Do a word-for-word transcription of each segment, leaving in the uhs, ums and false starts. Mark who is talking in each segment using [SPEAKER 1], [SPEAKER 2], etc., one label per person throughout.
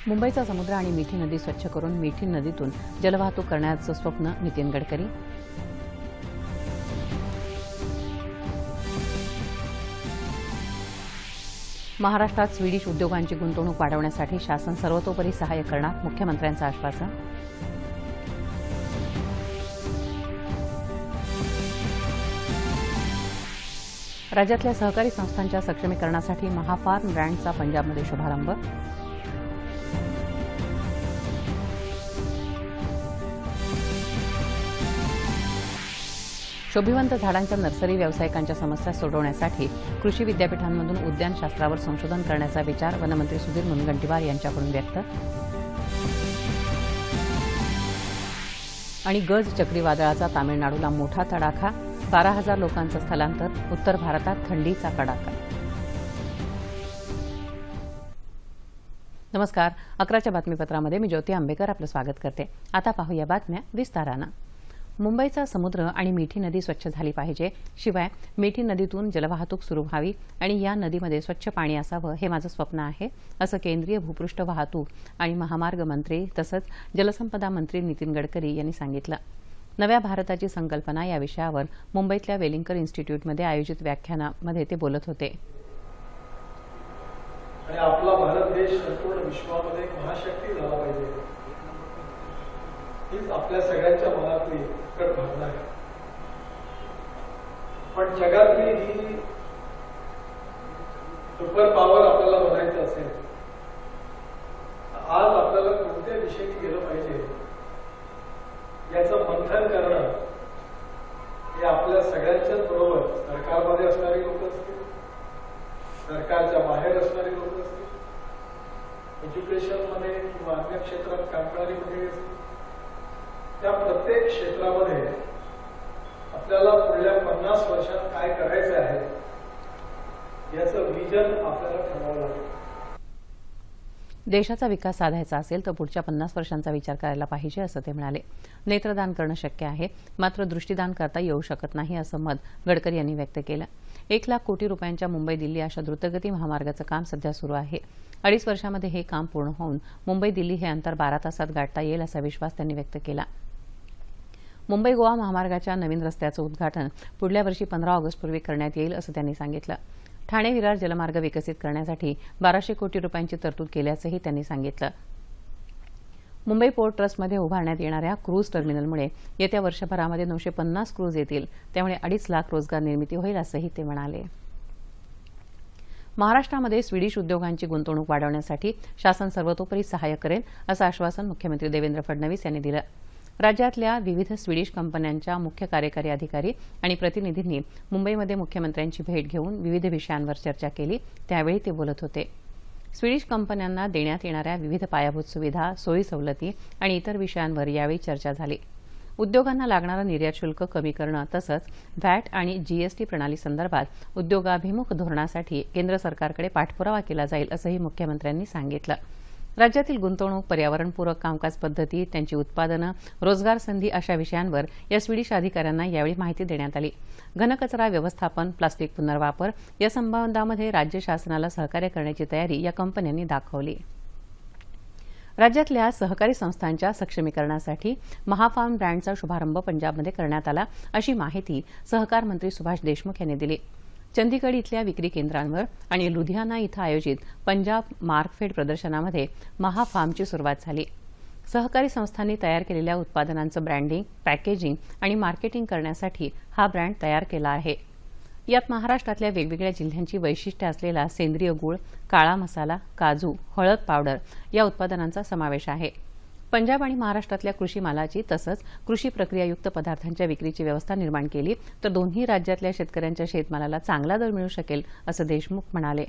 [SPEAKER 1] मुंबईचा समुद्र आणि मिठी नदी स्वच्छ करून मिठी नदीतून जलवाहतूक करण्याचं स्वप्न नितीन गडकरी. महाराष्ट्रात स्वीडिश उद्योगांची गुंतवणूक वाढवण्यासाठी शासन सर्वतोपरी सहाय्य करणार, मुख्यमंत्र्यांचं आश्वासन. राज्यातल्या सहकारी संस्थांच्या सक्षमीकरणासाठी महाफार्म ब्रँडचा पंजाबमध्ये शुभारंभ. शोभिवंत झाडांच्या नर्सरी व्यावसायिकांच्या समस्या सोडवण्यासाठी कृषी विद्यापीठांमधून उद्यानशास्त्रावर संशोधन करण्याचा विचार वनमंत्री सुधीर मुनगंटीवार यांच्याकडून व्यक्त. आणि गज चक्रीवादळाचा तामिळनाडूला मोठा तडाखा, बारा हजार लोकांचं स्थलांतर, उत्तर भारतात थंडीचा कडाका. नमस्कार. अकराच्या बातमीपत्रामध्ये मी ज्योती आंबेकर आपलं स्वागत करते. आता पाहूया बातम्या विस्तारानं. मुंबईचा समुद्र आणि मिठी नदी स्वच्छ झाली पाहिजे, शिवाय मिठी नदीतून जलवाहतूक सुरू व्हावी आणि या नदीमध्ये स्वच्छ पाणी असावं हे माझं स्वप्न आहे, असं केंद्रीय भूपृष्ठ वाहतूक आणि महामार्ग मंत्री तसंच जलसंपदा मंत्री नितीन गडकरी यांनी सांगितलं. नव्या भारताची संकल्पना या विषयावर मुंबईतल्या वेलिंकर इन्स्टिट्यूटमध्ये आयोजित व्याख्यानामध्ये ते बोलत होते.
[SPEAKER 2] आणि आपला भारत देश संपूर्ण विश्वामध्ये एक महाशक्ती झाला पाहिजे, हीच आपल्या सगळ्यांच्या मनातली कट भावना आहे. पण जगातली ही सुपर पॉवर आपल्याला बनायचं असेल, आज आपल्याला कोणत्या दिशेने गेलं पाहिजे याचं मंथन करणं हे आपल्या सगळ्यांच्याच बरोबर सरकारमध्ये असणारी लोक असतील, सरकारच्या बाहेर असणारी लोक असतील, एज्युकेशनमध्ये किंवा अन्य क्षेत्रात काम करणारी मंडळी असतील, त्या प्रत्येक क्षेत्रामध्ये आपल्याला पुढल्या पन्नास वर्षात काय करायचं आहे याचं विजन आपल्याला ठरवावं लागेल.
[SPEAKER 1] देशाचा विकास साधायचा असेल तर पुढच्या पन्नास वर्षांचा विचार करायला पाहिजे, असं ते म्हणाले. नेत्रदान करणं शक्य आहे, मात्र दृष्टीदान करता येऊ शकत नाही, असं मत गडकरी यांनी व्यक्त केलं. एक लाख कोटी रुपयांच्या मुंबई दिल्ली अशा द्रुतगती महामार्गाचं काम सध्या सुरू आहे. अडीच वर्षामध्ये हे काम पूर्ण होऊन मुंबई दिल्ली हे अंतर बारा तासात गाठता येईल असा विश्वास त्यांनी व्यक्त केला. मुंबई गोवा महामार्गाच्या नवीन रस्त्याचं उद्घाटन पुढल्या वर्षी पंधरा ऑगस्टपूर्वी करण्यात येईल, असं त्यांनी सांगितलं. ठाणे विरार जलमार्ग विकसित करण्यासाठी बाराशे कोटी रुपयांची तरतूद केल्याचंही त्यांनी सांगितलं. मुंबई पोर्ट ट्रस्टमध्ये उभारण्यात येणाऱ्या क्रूज टर्मिनलमुळे येत्या वर्षभरामध्ये नऊशे पन्नास क्रूज येतील, त्यामुळे अडीच लाख रोजगार निर्मिती होईल, असंही ते म्हणाले. महाराष्ट्रामध्ये स्वीडिश उद्योगांची गुंतवणूक वाढवण्यासाठी शासन सर्वतोपरी सहाय्य करेल, असं आश्वासन मुख्यमंत्री देवेंद्र फडणवीस यांनी दिलं. राज्यातल्या विविध स्वीडिश कंपन्यांच्या मुख्य कार्यकारी अधिकारी आणि प्रतिनिधींनी मुंबईमध्ये मुख्यमंत्र्यांची भेट घेऊन विविध विषयांवर चर्चा केली, त्यावेळी ते बोलत होते. स्वीडिश कंपन्यांना देण्यात येणाऱ्या विविध पायाभूत सुविधा, सोयी सवलती आणि इतर विषयांवर यावेळी चर्चा झाली. उद्योगांना लागणारं निर्यात शुल्क कमी करणं तसंच व्हॅट आणि जीएसटी प्रणालीसंदर्भात उद्योगाभिमुख धोरणासाठी केंद्र सरकारकडे पाठपुरावा केला जाईल, असंही मुख्यमंत्र्यांनी सांगितलं. राज्यातील गुंतवणूक, पर्यावरणपूरक कामकाज पद्धती, त्यांची उत्पादनं, रोजगार संधी अशा विषयांवर या स्वीडिश अधिकाऱ्यांना यावेळी माहिती देण्यात आली. घनकचरा व्यवस्थापन, प्लास्टिक पुनर्वापर या संबंधामध्ये राज्य शासनाला सहकार्य करण्याची तयारी या कंपन्यांनी दाखवली. राज्यातल्या सहकारी संस्थांच्या सक्षमीकरणासाठी महाफार्म ब्रँडचा शुभारंभ पंजाबमध्ये करण्यात आला, अशी माहिती सहकार मंत्री सुभाष देशमुख यांनी दिली. चंदीगड इथल्या विक्री केंद्रांवर आणि लुधियाना इथं आयोजित पंजाब मार्कफेड प्रदर्शनामध्ये महाफार्मची सुरुवात झाली. सहकारी संस्थांनी तयार केलेल्या उत्पादनांचं ब्रँडिंग, पॅकेजिंग आणि मार्केटिंग करण्यासाठी हा ब्रँड तयार केला आहे. यात महाराष्ट्रातल्या वेगवेगळ्या जिल्ह्यांची वैशिष्ट्ये असलेला सेंद्रिय गूळ, काळा मसाला, काजू, हळद पावडर या उत्पादनांचा समावेश आहे. पंजाब आणि महाराष्ट्रातल्या कृषी मालाची तसंच कृषी प्रक्रियायुक्त पदार्थांच्या विक्रीची व्यवस्था निर्माण केली तर दोन्ही राज्यातल्या शेतकऱ्यांच्या शेतमालाला चांगला दर मिळू शकेल, असं देशमुख म्हणाले.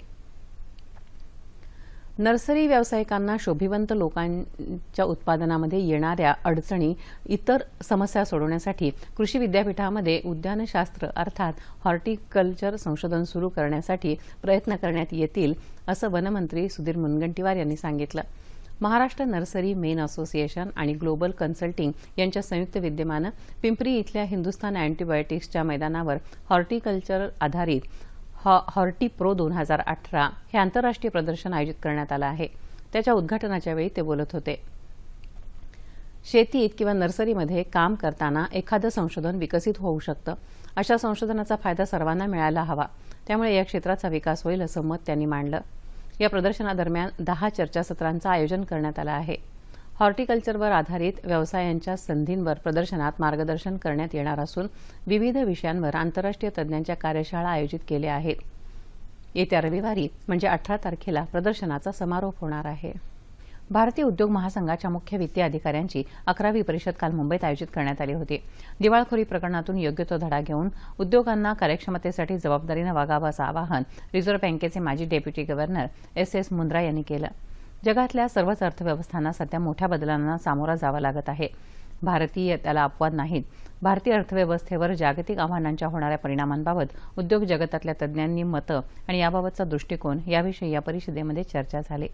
[SPEAKER 1] नर्सरी व्यावसायिकांना शोभिवंत लोकांच्या उत्पादनामध्ये येणाऱ्या अडचणी, इतर समस्या सोडवण्यासाठी कृषी विद्यापीठामध्ये उद्यानशास्त्र अर्थात हॉर्टिकल्चर संशोधन सुरू करण्यासाठी प्रयत्न करण्यात येतील, असं वनमंत्री सुधीर मुनगंटीवार यांनी सांगितलं. महाराष्ट्र नर्सरी मेन असोसिएशन आणि ग्लोबल कन्सल्टिंग यांच्या संयुक्त विद्यमानं पिंपरी इथल्या हिंदुस्थान अँटीबायोटिक्सच्या मैदानावर हॉर्टिकल्चर आधारित हॉर्टी प्रो दोन हजार अठरा हे आंतरराष्ट्रीय प्रदर्शन आयोजित करण्यात आलं आहे. त्याच्या उद्घाटनाच्या वेळी ते बोलत होते. शेतीत किंवा नर्सरीमध्ये काम करताना एखादं संशोधन विकसित होऊ शकतं. अशा संशोधनाचा फायदा सर्वांना मिळायला हवा. त्यामुळे या क्षेत्राचा विकास होईल असं मत त्यांनी मांडलं. या प्रदर्शनादरम्यान दहा चर्चासत्रांचं आयोजन करण्यात आलं आहे. हॉर्टिकल्चरवर आधारित व्यवसायांच्या संधींवर प्रदर्शनात मार्गदर्शन करण्यात येणार असून विविध विषयांवर आंतरराष्ट्रीय तज्ज्ञांच्या कार्यशाळा आयोजित केल्या आहेत. येत्या रविवारी म्हणजे अठरा तारखेला प्रदर्शनाचा समारोप होणार आहे. भारतीय उद्योग महासंघाच्या मुख्य वित्तीय अधिकाऱ्यांची अकरावी परिषद काल मुंबईत आयोजित करण्यात आली होती. दिवाळखोरी प्रकरणातून योग्य तो धडा घेऊन उद्योगांना कार्यक्षमतेसाठी जबाबदारीनं वागावं असं आवाहन रिझर्व्ह बँकेचे माजी deputy governor S S Mundra यांनी केलं. जगातल्या सर्वच अर्थव्यवस्थांना सध्या मोठ्या बदलांना सामोरं जावं लागत आहे. भारतीय त्याला अपवाद नाहीत. भारतीय अर्थव्यवस्थेवर जागतिक आव्हानांच्या होणाऱ्या परिणामांबाबत उद्योग जगतातल्या तज्ज्ञांनी मतं आणि याबाबतचा दृष्टिकोन याविषयी या परिषदेमध्ये चर्चा झाली.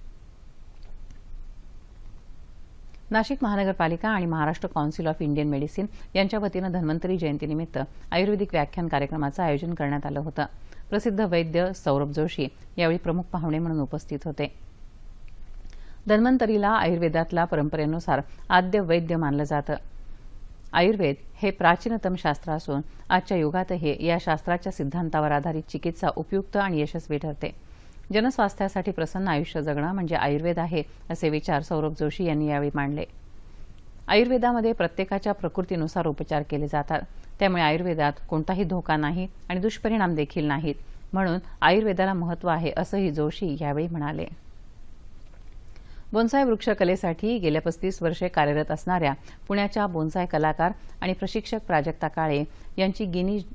[SPEAKER 1] नाशिक महानगरपालिका आणि Maharashtra council of Indian medicine यांच्या वतीनं धन्वंतरी जयंतीनिमित्त आयुर्वेदिक व्याख्यान कार्यक्रमाचं आयोजन करण्यात आलं होतं. प्रसिद्ध वैद्य सौरभ जोशी यावेळी प्रमुख पाहुणे म्हणून उपस्थित होते. धन्वंतरीला आयुर्वेदातल्या परंपरेनुसार आद्य वैद्य मानलं जातं. आयुर्वेद हे प्राचीनतम शास्त्र असून आजच्या युगातही या शास्त्राच्या सिद्धांतावर आधारित चिकित्सा उपयुक्त आणि यशस्वी ठरते. जनस्वास्थ्यासाठी प्रसन्न आयुष्य जगणं म्हणजे आयुर्वेद आहे असे विचार सौरभ जोशी यांनी यावेळी मांडले. आयुर्वेदामध्ये प्रत्येकाच्या प्रकृतीनुसार उपचार केले जातात. त्यामुळे आयुर्वेदात कोणताही धोका नाही आणि दुष्परिणाम देखील नाहीत. म्हणून आयुर्वेदाला महत्त्व आहे असंही जोशी यावेळी म्हणाले. बोन्साय वृक्षकलेसाठी गेल्या पस्तीस वर्षे कार्यरत असणाऱ्या पुण्याच्या बोन्साय कलाकार आणि प्रशिक्षक प्राजक्ता काळे यांची गिनीज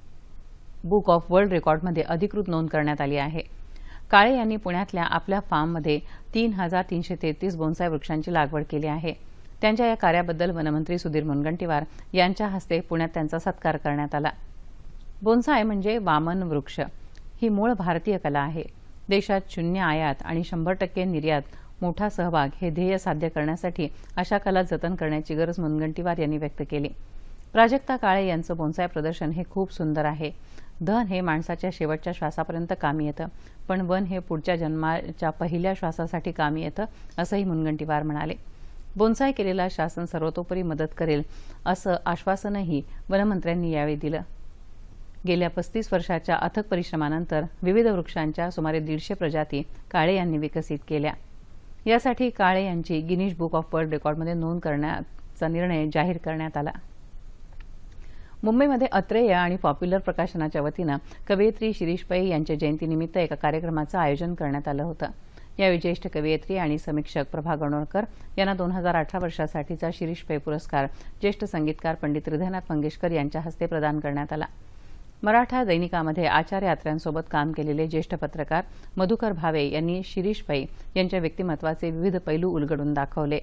[SPEAKER 1] बुक ऑफ वर्ल्ड रेकॉर्डमध्ये अधिकृत नोंद करण्यात आली आहे. काळे यांनी पुण्यातल्या आपल्या फार्ममध्ये तीन हजार तीनशे तेहतीस बोन्साय वृक्षांची लागवड केली आहे. त्यांच्या या कार्याबद्दल वनमंत्री सुधीर मुनगंटीवार यांच्या हस्ते पुण्यात त्यांचा सत्कार करण्यात आला. बोन्साय म्हणजे वामन वृक्ष ही मूळ भारतीय कला आहे. देशात शून्य आयात आणि शंभर टक्के निर्यात मोठा सहभाग हे ध्येय साध्य करण्यासाठी अशा कला जतन करण्याची गरज मुनगंटीवार यांनी व्यक्त केली. प्राजक्ता काळे यांचं बोन्साय प्रदर्शन हे खूप सुंदर आहे. धन हे माणसाच्या शेवटच्या श्वासापर्यंत कामी येतं, पण वन हे पुढच्या जन्माच्या पहिल्या श्वासासाठी कामी येतं असंही मुनगंटीवार म्हणाले. बोन्साय केलेला शासन सर्वतोपरी मदत करेल असं आश्वासनही वनमंत्र्यांनी यावेळी दिलं. गेल्या पस्तीस वर्षाच्या अथक परिश्रमानंतर विविध वृक्षांच्या सुमारे दीडशे प्रजाती काळे यांनी विकसित केल्या. यासाठी काळे यांची गिनीज बुक ऑफ वर्ल्ड रेकॉर्डमध्ये नोंद करण्याचा निर्णय जाहीर करण्यात आला. मुंबईमध्ये अत्रेय आणि पॉप्युलर प्रकाशनाच्या वतीनं कवयित्री शिरीष पै यांच्या जयंतीनिमित्त एका कार्यक्रमाचं आयोजन करण्यात आलं होतं. यावेळी ज्येष्ठ कवयित्री आणि समीक्षक प्रभा गणोरकर यांना दोन हजार अठरा वर्षासाठीचा शिरीष पै पुरस्कार ज्येष्ठ संगीतकार पंडित हृदयनाथ मंगेशकर यांच्या हस्ते प्रदान करण्यात आला. मराठा दैनिकामध्ये आचार्य आत्र्यांसोबत काम केलेले ज्येष्ठ पत्रकार मधुकर भावे यांनी शिरीष पै यांच्या व्यक्तिमत्वाचे विविध पैलू उलगडून दाखवले.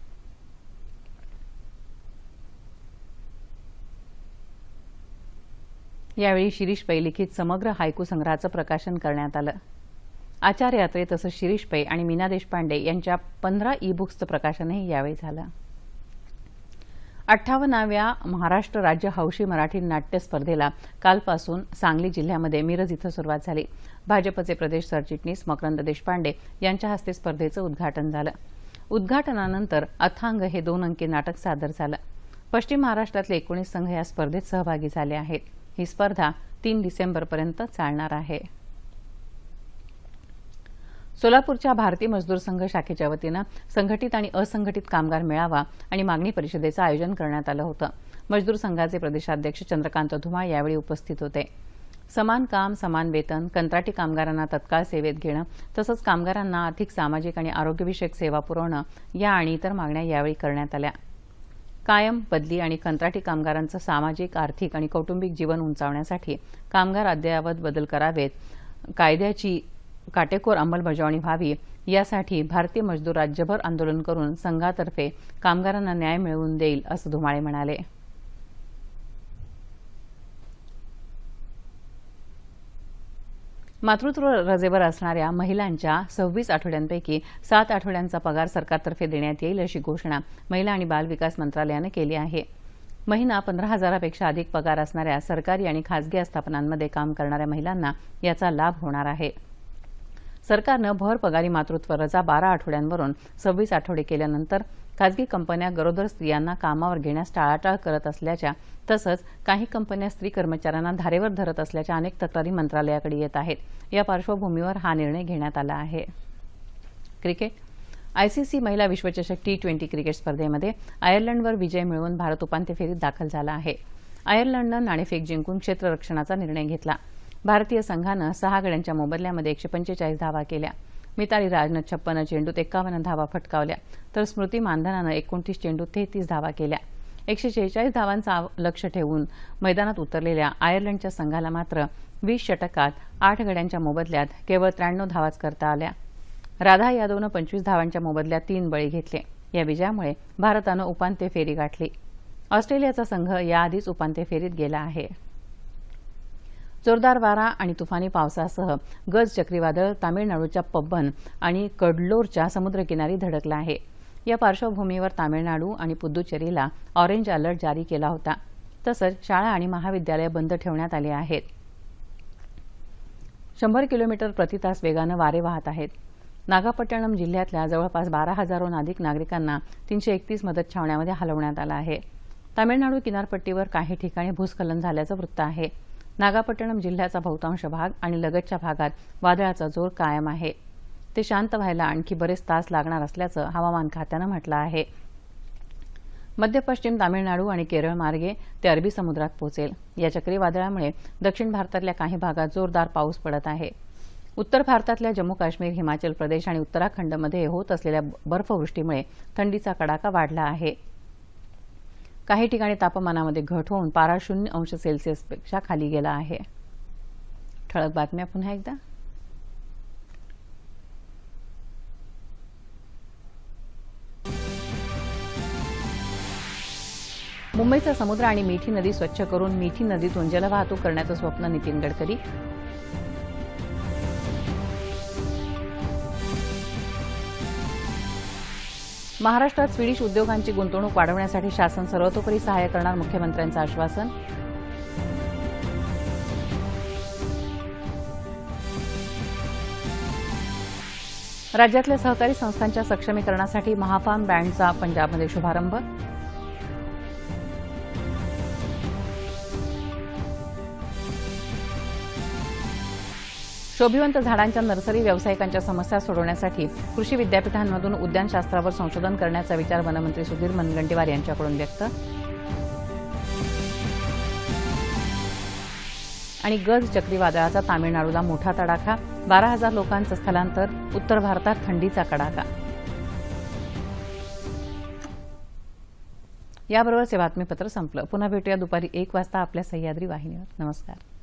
[SPEAKER 1] यावेळी शिरीष पै लिखित समग्र हायकू संग्रहाचं प्रकाशन करण्यात आलं. आचार्य अत्रे तसंच शिरीष पै आणि मीना देशपांडे यांच्या पंधरा ई बुक्सचं प्रकाशनही यावेळी झालं. अठ्ठावन्नाव्या महाराष्ट्र राज्य हौशी मराठी नाट्य स्पर्धेला कालपासून सांगली जिल्ह्यामध्ये मिरज इथं सुरुवात झाली. भाजपचे प्रदेश सरचिटणीस मकरंद देशपांडे यांच्या हस्ते स्पर्धेचं उद्घाटन झालं. उद्घाटनानंतर अथांग हे दोन अंकी नाटक सादर झालं. पश्चिम महाराष्ट्रातले एकोणीस संघ या स्पर्धेत सहभागी झाले आहेत. ही स्पर्धा तीन डिसेंबरपर्यंत चालणार आहे. सोलापूरच्या भारतीय मजदूर संघ शाखेच्या वतीनं संघटित आणि असंघटित कामगार मेळावा आणि मागणी परिषदेचं आयोजन करण्यात आलं होतं. मजदूर संघाचे प्रदेशाध्यक्ष चंद्रकांत धुमाळ यावेळी उपस्थित होते. समान काम समान वेतन, कंत्राटी कामगारांना तत्काळ सेवेत घेणं तसंच कामगारांना आर्थिक, सामाजिक आणि आरोग्यविषयक सेवा पुरवणं या आणि इतर मागण्या यावेळी करण्यात आल्या. कायम, बदली आणि कंत्राटी कामगारांचं सामाजिक, आर्थिक आणि कौटुंबिक जीवन उंचावण्यासाठी कामगार अद्ययावत बदल करावेत, कायद्याची काटेकोर अंमलबजावणी व्हावी यासाठी भारतीय मजदूर राज्यभर आंदोलन करून संघातर्फे कामगारांना न्याय मिळवून देईल असं धुमाळे म्हणाले. मातृत्व रजेवर असणाऱ्या महिलांच्या सव्वीस आठवड्यांपैकी सात आठवड्यांचा पगार सरकारतर्फे देण्यात येईल अशी घोषणा महिला आणि बाल विकास मंत्रालयानं केली आहे. महिना पंधरा हजारापेक्षा अधिक पगार असणाऱ्या सरकारी आणि खासगी आस्थापनांमध्ये काम करणाऱ्या महिलांना याचा लाभ होणार आहे. सरकारनं भर पगारी मातृत्व रजा बारा आठवड्यांवरून सव्वीस आठवडे केल्यानंतर खासगी कंपन्या गरोदर स्त्रियांना कामावर घेण्यास टाळाटाळ करत असल्याच्या तसंच काही कंपन्या स्त्री कर्मचाऱ्यांना धारेवर धरत असल्याच्या अनेक तक्रारी मंत्रालयाकडे येत आहेत। या पार्श्वभूमीवर हा निर्णय घेण्यात आला आहे। क्रिकेट आयसीसी महिला विश्वचषक टी ट्वेंटी क्रिकेट स्पर्धेमध्ये आयर्लंडवर विजय मिळवून भारत उपांत्य फेरीत दाखल झाला आहे। आयर्लंडनं नाणेफेक जिंकून क्षेत्ररक्षणाचा निर्णय घेतला। भारतीय संघानं सहा गड्यांच्या मोबदल्यामध्ये एकशे पंचेचाळीस धावा केल्या। मिताली राजनं छप्पन्न चेंडूत एक्कावन्न धावा फटकावल्या तर स्मृती मानधनानं एकोणतीस चेंडूत तेहतीस धावा केल्या। एकशे शेहेचाळीस धावांचा लक्ष्य ठेवून मैदानात उतरलेल्या आयर्लंडच्या संघाला मात्र वीस षटकात आठ गड्यांच्या मोबदल्यात केवळ त्र्याण्णव धावाच करता आल्या। राधा यादवनं पंचवीस धावांच्या मोबदल्यात तीन बळी घेतले। या विजयामुळे भारतानं उपांत्य फेरी गाठली। ऑस्ट्रेलियाचा संघ याआधीच उपांत्य फेरीत गेला आहे। जोरदार वारा आणि तुफानी पावसासह गज चक्रीवादळ तामिळनाडूच्या पब्बन आणि कडलोरच्या समुद्रकिनारी धडकलं आहे। या पार्श्वभूमीवर तामिळनाडू आणि पुद्दुचेरीला ऑरेंज अलर्ट जारी केला होता। तसंच शाळा आणि महाविद्यालय बंद ठेवण्यात आली आहेत। शंभर किलोमीटर प्रतितास वेगानं वारे वाहत आहेत। नागापट्टणम जिल्ह्यातल्या जवळपास बारा हजारहून अधिक नागरिकांना तीनशे एकतीस मदत छावण्यांमध्ये हलवण्यात आलं आहे। तामिळनाडू किनारपट्टीवर काही ठिकाणी भूस्खलन झाल्याचं वृत्त आहे। नागापट्टणम जिल्ह्याचा बहुतांश भाग आणि लगतच्या भागात वादळाचा जोर कायम आहे। ते शांत व्हायला आणखी बरेच तास लागणार असल्याचं हवामान खात्यानं म्हटलं आहे। मध्य पश्चिम तामिळनाडू आणि केरळ मार्गे ते अरबी समुद्रात पोहोचेल। या चक्रीवादळामुळे दक्षिण भारतातल्या काही भागात जोरदार पाऊस पडत आहे। उत्तर भारतातल्या जम्मू काश्मीर, हिमाचल प्रदेश आणि उत्तराखंडमध्ये होत असलेल्या बर्फवृष्टीमुळे थंडीचा कडाका वाढला आहे। काही ठिकाणी तापमानामध्ये घट होऊन पारा शून्य अंश सेल्सिअसपेक्षा खाली गेला आहे। ठळक बातम्या पुन्हा एकदा। मुंबईचा समुद्र आणि मिठी नदी स्वच्छ करून मिठी नदीतून जलवाहतूक करण्याचं स्वप्न नितीन गडकरी। महाराष्ट्रात स्वीडिश उद्योगांची गुंतवणूक वाढवण्यासाठी शासन सर्वतोपरी सहाय्य करणार, मुख्यमंत्र्यांचं आश्वासन। राज्यातल्या सहकारी संस्थांच्या सक्षमीकरणासाठी महाफार्म बँडचा पंजाबमध्ये शुभारंभ। शोभिवंत झाडांच्या नर्सरी व्यावसायिकांच्या समस्या सोडवण्यासाठी कृषी विद्यापीठांमधून उद्यानशास्त्रावर संशोधन करण्याचा विचार वनमंत्री सुधीर मुनगंटीवार यांच्याकडून व्यक्त। आणि गज चक्रीवादळाचा तामिळनाडूला मोठा तडाखा, बारा हजार लोकांचं स्थलांतर, उत्तर भारतात थंडीचा कडाका। याबरोबरच हे बातमीपत्र संपलं। पुन्हा भेटूया दुपारी एक वाजता आपल्या सह्याद्री वाहिनीवर। नमस्कार।